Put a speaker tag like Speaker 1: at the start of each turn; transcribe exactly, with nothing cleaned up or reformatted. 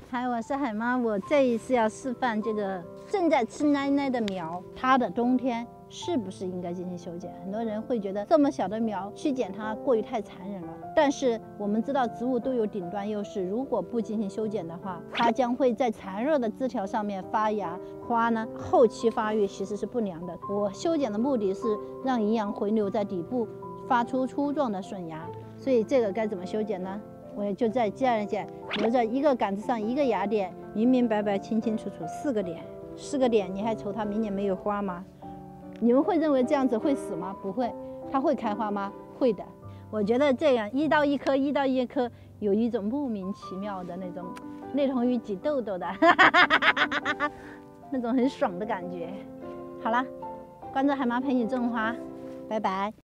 Speaker 1: 嗨，我是海妈，我这一次要示范这个正在吃奶奶的苗，它的冬天是不是应该进行修剪？很多人会觉得这么小的苗去剪它过于太残忍了，但是我们知道植物都有顶端优势，如果不进行修剪的话，它将会在残弱的枝条上面发芽，花呢后期发育其实是不良的。我修剪的目的是让营养回流在底部，发出粗壮的笋芽，所以这个该怎么修剪呢？我也就在接着剪，留着一个杆子上一个芽点，明明白白、清清楚楚，四个点，四个点，你还愁它明年没有花吗？你们会认为这样子会死吗？不会，它会开花吗？会的。我觉得这样一到一颗，一到一颗，有一种莫名其妙的那种，类同于挤痘痘的，那种很爽的感觉。好了，关注海妈陪你种花，拜拜。